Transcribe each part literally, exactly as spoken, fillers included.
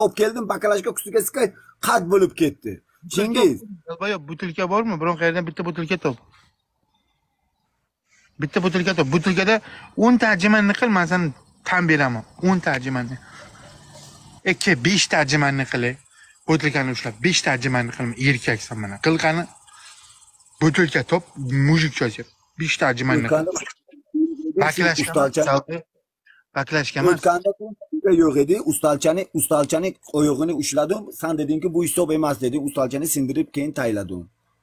olib keldim, bakalashka kustiga siqay, qat bo'lib ketdi. Chingiz. Dalboyob, butilka bormi? Biron qayerdan bitta butilka top. Bitta butilka top. Butilkada o'n ta arjimanni qil, men sana tan beraman. o'n ta arjimanni. ikki, besh ta arjimanni qil. Butilkani ushlab, besh ta arjimanni qilma. Erkaksan mana. Qilqani butilka top, mujik cho'chib. besh ta arjimanni qil. Baklashka. Baklashka emas. O'tganda yo'q edi, ustalchani, ustalchani oyog'ini ushladim. Sen dedingki bu hisob emas dedi. Ustalchani sindirib keyin tayladim.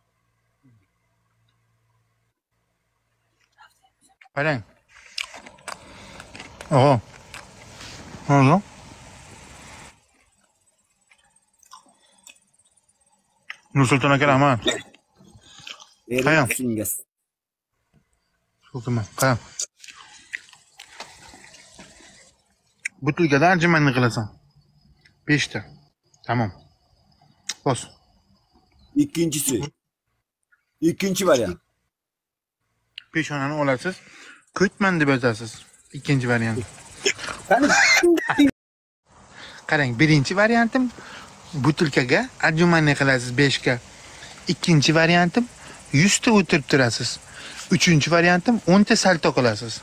Qarang. Oho. Oho. Nursulton aka rahmat. Qayam? Shukuma, qayam? Butilkada arjimanni qilasan. besh ta. Tamam. Bos. Ikkinchisi. Ikkinchi variant. Peshonani olasiz, ko'tman deb yozasiz. Ikkinchi variant. Qarang, birinchi variantim butilkaga arjumanni qilasiz besh ga. Ikkinchi variantim yuz ta o'tirib turasiz. Uchinchi variantim o'n ta salto qilasiz.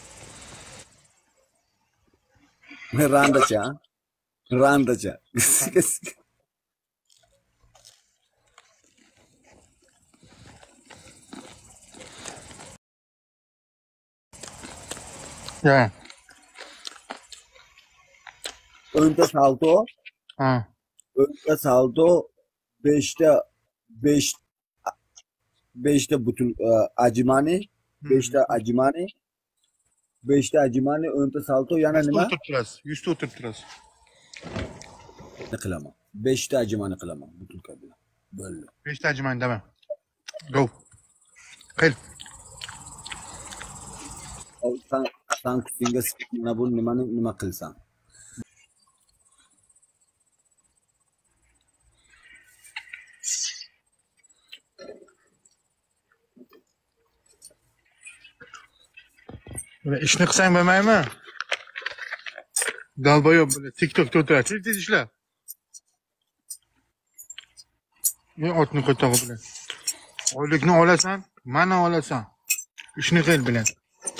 Randacha. Randacha. Ya. Önte salto. Ha. Önte salto besh ta besh besh ta butul ajimani, besh ta ajimani, besh ta ajimani, önte salto yana nima? O'tirib turasiz. yuz ta o'tirib turasiz. Ne qilaman? besh ta ajimani qilaman butulka bilan. Bo'ldi. besh ta ajimani dama. Go. Qil. Sen sen kutinga mana bu nimani nima qilsan? Böyle ishni qilsang bo'lmaymi? Dalboyob böyle TikTokda o'tiradi. Tez ishla. Ne otni qo'tog'i bilan. Oylikni olasan, mana olasan. Ishni qil bilan.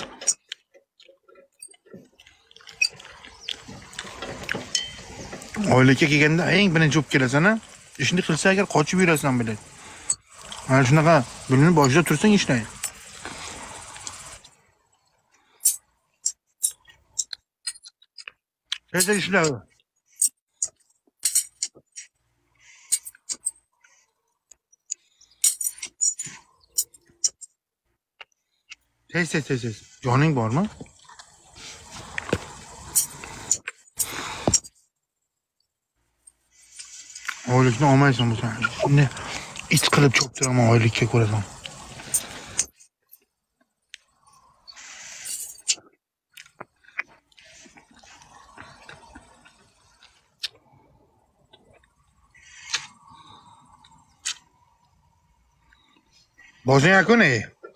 Oylikka kelganda eng birinchi o'p kelasan, ha? Ishni qilsa agar qochib yurasan bilan. Mana shunaqa, bunini boshida tursang ishlay. Tez ishla. Tez tez tez tez. Joning bormi? Oylikni olmaysan bu sen. Shunday it qilib cho'ptiraman oylikka ko'rasan. Bosing yakuni.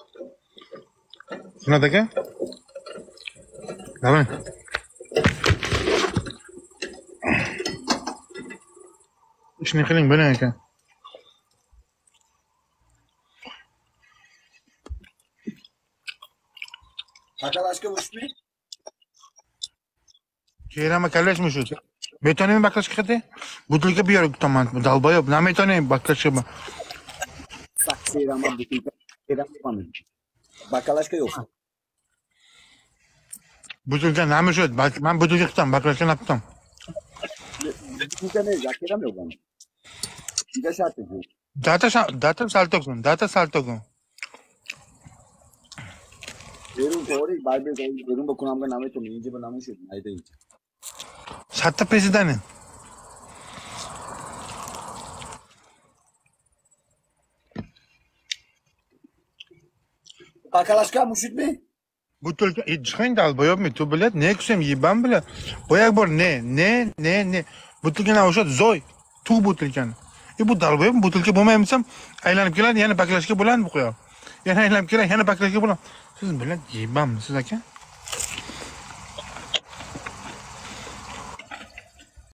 Sunat aka? Davay. Ishni qiling bo'ling aka. Bakalashka ushmi? Kerama kalashmi shu? Betonimi baklashga qildi? Butilka bu yerga toman. Dalboyob, nima betoni baklashga? Saksirama butilka. Kerama. Bakalashka yo'q. Butilka nima shu? Men butilka qildim, baklashga naptam. Butilka ne? Kerama yo'q. Diga şartı bu. Data data saltokun, data saltokun. Verin doğru, Bible doğru. Verin bakun amga namı to nince bu namı şu. Ayda hiç. Satta presidane. Bakalashka muşut mi? Butilka hiç dalboyob mi? Tu bilet ne kusem yibam bile. Boyak bor ne ne ne ne. Butilka ne olsa zoy. Tu butilkan. E bu dalboyob butilka bo'lmaymisam aylanib keladi, yana baklashga bo'ladi bu qo'ya. Yana aylanib keladi, yana baklashga bo'ladi. Siz bilan yibamsiz aka?